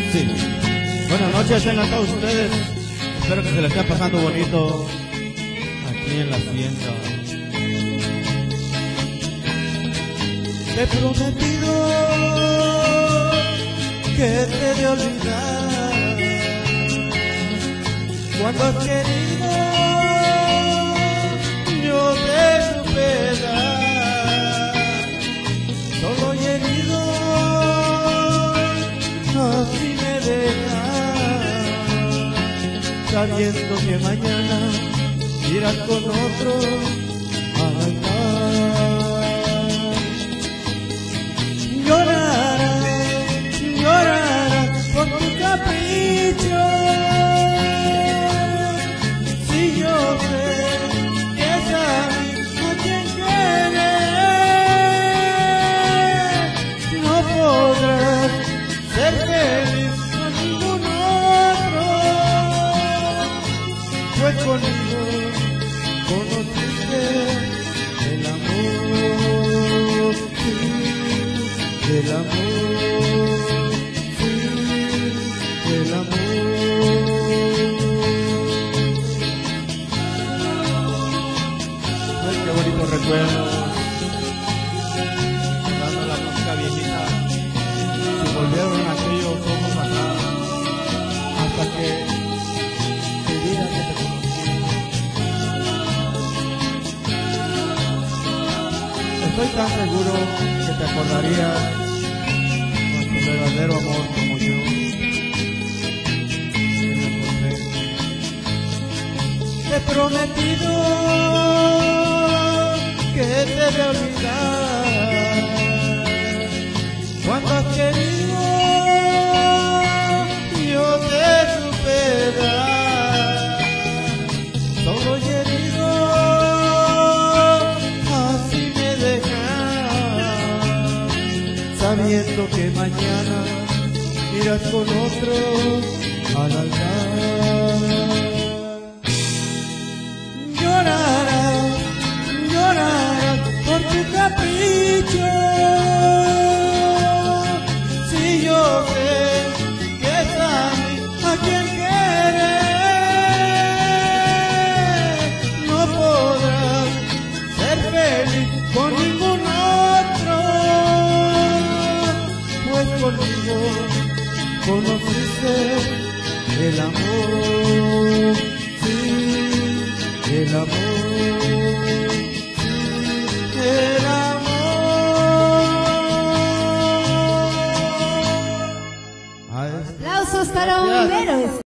Sí. Buenas noches, tengan todos ustedes. Espero que se les esté pasando bonito aquí en la hacienda. Te he prometido que te he de olvidar cuando has querido yo te supe dar, solo y herido así me dejas, sabiendo que mañana irás con otro al altar. Llorarás por tu capricho, si yo sé que es a mí a quien quieres, no podrás ser feliz con ningún otro, pues conmigo conociste el amor, sí, el amor, sí, el amor. Ay, qué bonito recuerdo. Dando la música viejita. Si volvieron aquellos ojos atrás, hasta que el día que te conocí. Estoy tan seguro que te acordarías con tu verdadero amor como yo. Te he prometido que te he de olvidar cuando has querido yo te supe dar, solo y herido así me dejas, sabiendo que mañana irás con otro al altar. Llorarás por tu capricho, si yo sé que es a mí a quien quieres, no podrás ser feliz con ningún otro, pues conmigo conociste el amor, sí, el amor. El amor. Aplausos para Oliveros.